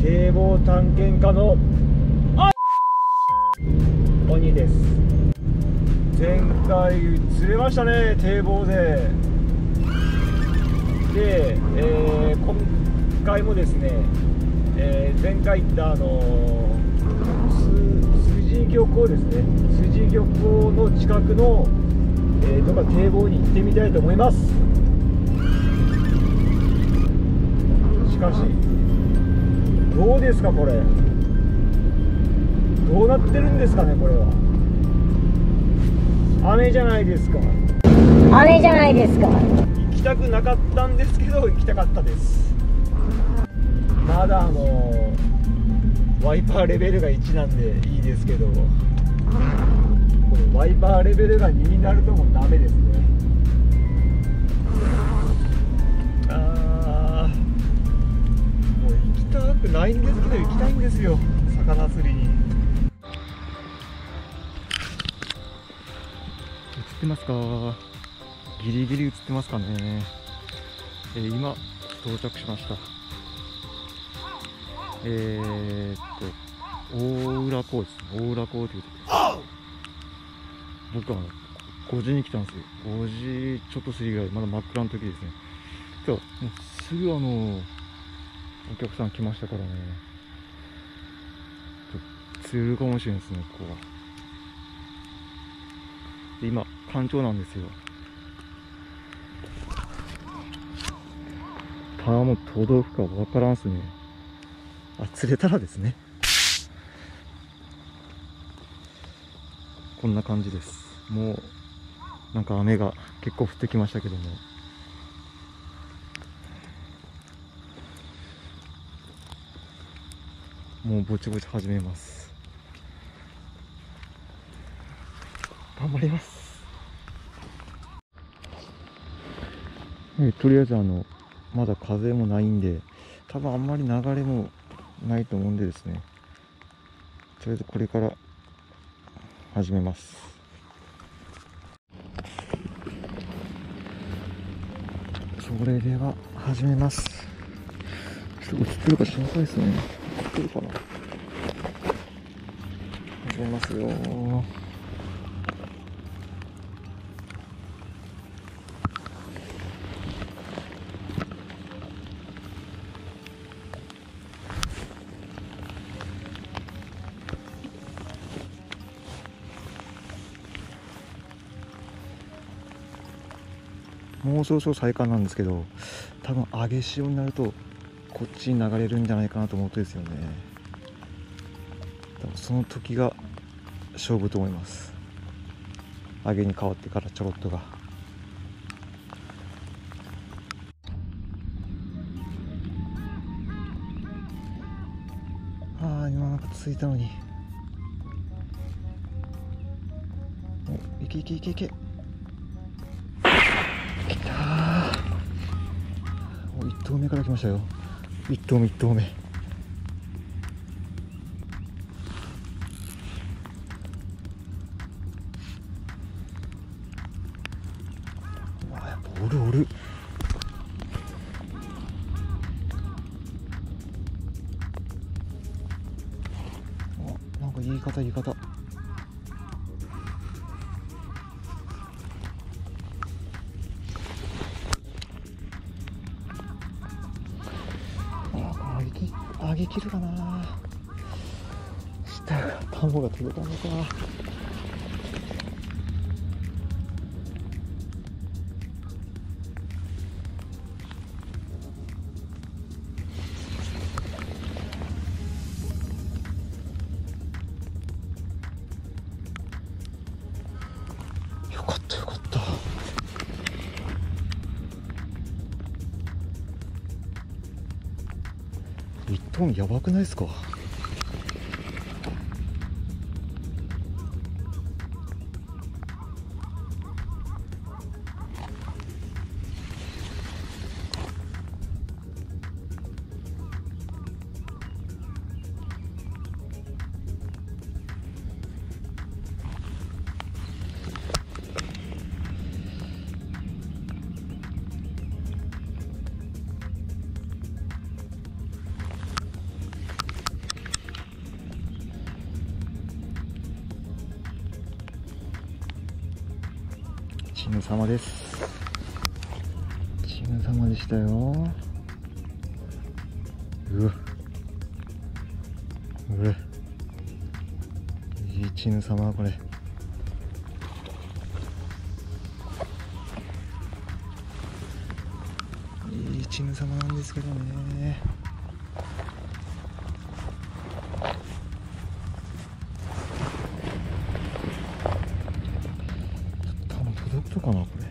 堤防探検家の鬼です。前回釣れましたね、堤防で。で、今回もですね、前回行った筋漁港ですね、筋漁港の近くの、どっか堤防に行ってみたいと思います。しかしどうですか、これどうなってるんですかね。これは雨じゃないですか。 雨じゃないですか。 行きたくなかったんですけど行きたかったです。まだワイパーレベルが1なんでいいですけど、このワイパーレベルが2になるともうダメですね。もう行きたくないんですけど行きたいんですよ、魚釣りに。映ってますか？ギリギリ映ってますかね。今到着しました。大浦港です。大浦港というところ。僕は5時に来たんですよ。5時ちょっと過ぎぐらい、まだ真っ暗の時ですね。今日もうすぐお客さん来ましたからね。釣れるかもしれないですね、ここは。で今干潮なんですよ。パワーも届くかわからんっすね。釣れたらですね。こんな感じです。もうなんか雨が結構降ってきましたけども、もうぼちぼち始めます。頑張ります。とりあえずまだ風もないんで、多分あんまり流れもないと思うんでですね、とりあえずこれから始めます。それでは始めます。ちょっと映ってるか心配ですね。映ってるかな。始めますよ。もうそろそろ再開なんですけど、多分上げ潮になるとこっちに流れるんじゃないかなと思うとですよね。多分その時が勝負と思います。上げに変わってからちょろっとが。今なんか着いたのに。いけいけいけいけ。来たー。1投目から来ましたよ。1投目1投目。うわ、やっぱおるおる。なんか言い方。上げ切るかな。下がタモが届かんのか。よかったよかった。1トンやばくないですか。 チヌ様です。チヌ様でしたよ。うわいいチヌ様これ。いいチヌ様なんですけどね。多分届くかなこれ。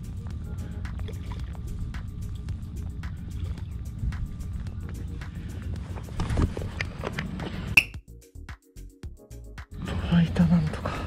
捉えた、なんとか。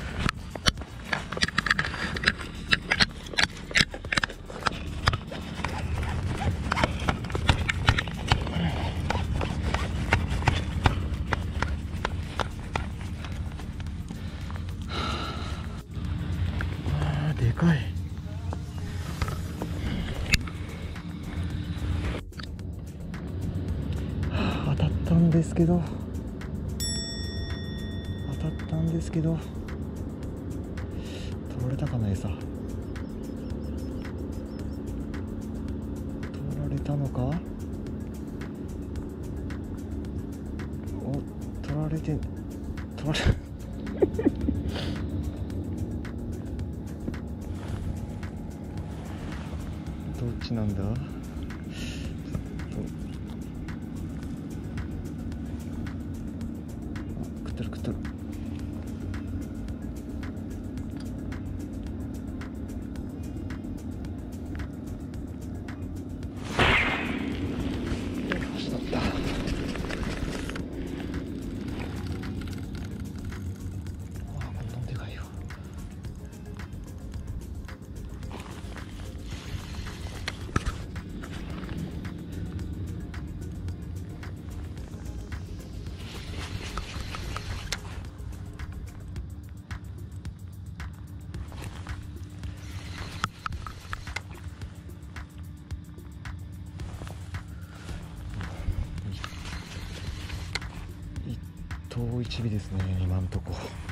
でかい。当たったんですけど、取られたかな。餌取られたのか。取られどっちなんだ。食ってる。足だった。こんなでかいよ。一頭一尾ですね、今んとこ。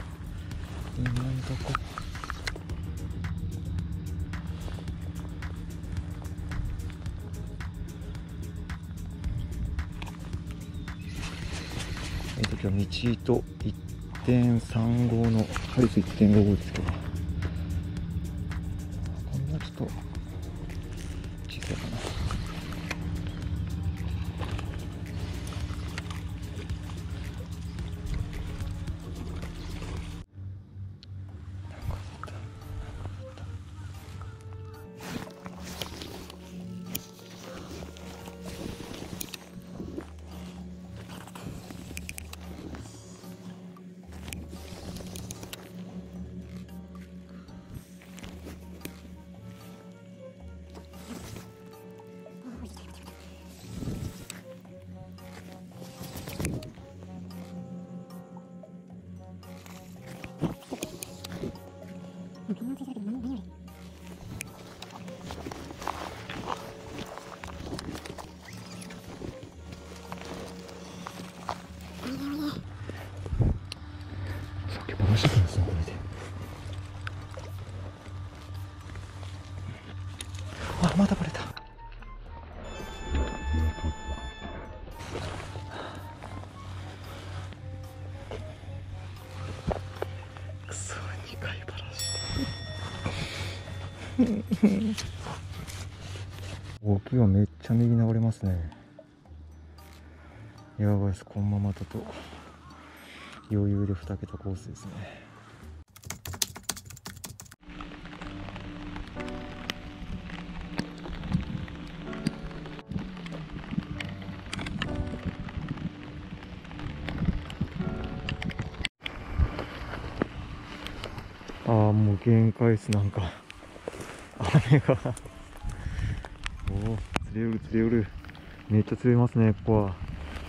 今日は道糸 1.35 のハリス 1.55 ですけど、こんなちょっと小さいかな。さっきバラしてたんですよ、これで。あ、またバレた。くそ、2回バラして。大きいはめっちゃ右流れますね。やばいです。このままだと余裕で2桁コースですね。ああ、もう限界です。なんか雨がおお、釣れよる。めっちゃ釣れますね、ここは。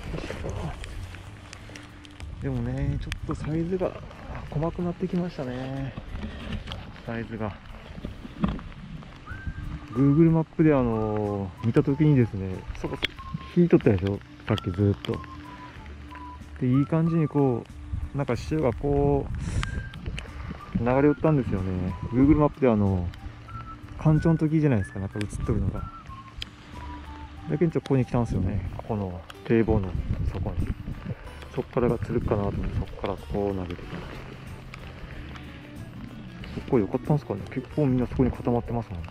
でもね、ちょっとサイズが細くなってきましたね。サイズが Google マップで見たときにですね、そこ引いとったでしょ、さっきずっと。で、いい感じにこうなんか潮がこう流れ寄ったんですよね。 Google マップで干潮の時じゃないですか、なんか映っとるのが。だけどここに来たんですよね。この堤防のそこに。そこからが釣るかなと思って、そこからこう投げてきた。そこ良かったんですかね。結構みんなそこに固まってますもんね。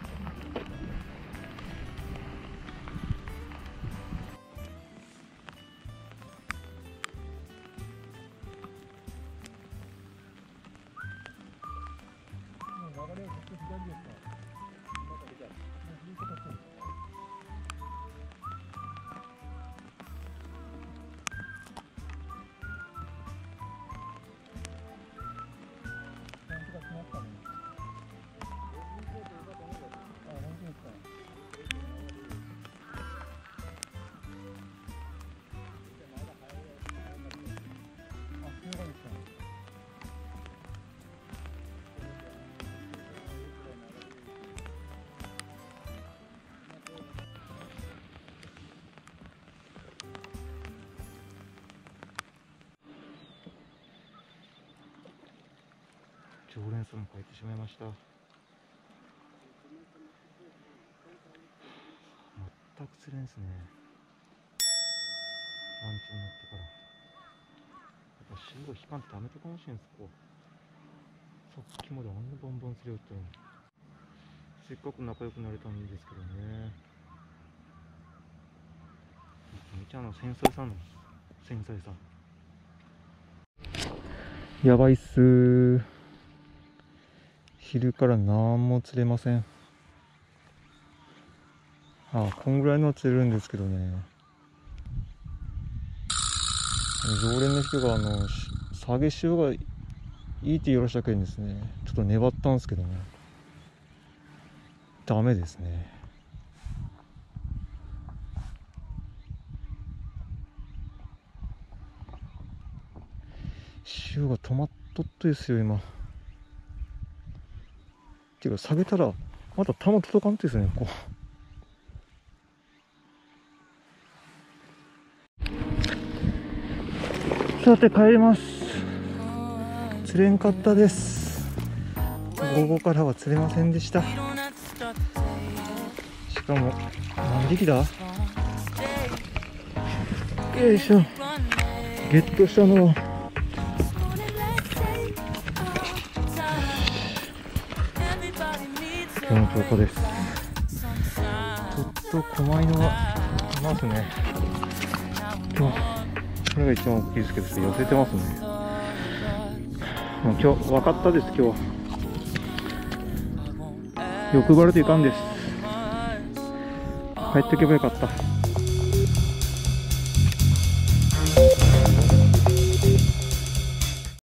常連さん帰ってしまいました。全く釣れんですね。ランチになってから。やっぱ潮が引かんとダメとかもしれんす、ここ。さっきまであんなバンバン釣れよったのに。せっかく仲良くなれたんですけどね。めちゃ繊細さんの繊細さ。やばいっすー。昼から何も釣れません。こんぐらいの釣れるんですけどね。常連の人が下げ潮がいいってよろしゃけんですね。ちょっと粘ったんですけどね、ダメですね。潮が止まっとっとですよ今。っていうか下げたらまた球届かんとですね、こう。さて帰ります。釣れんかったです。午後からは釣れませんでした。しかも何匹だ。よいしょ。ゲットしたのは今日の兆候です。ちょっと狛犬がいますね。今日これが一番大きいですけど、ちょっと寄せてますね。もう今日分かったです。今日欲張るといかんです。帰っておけばよかった。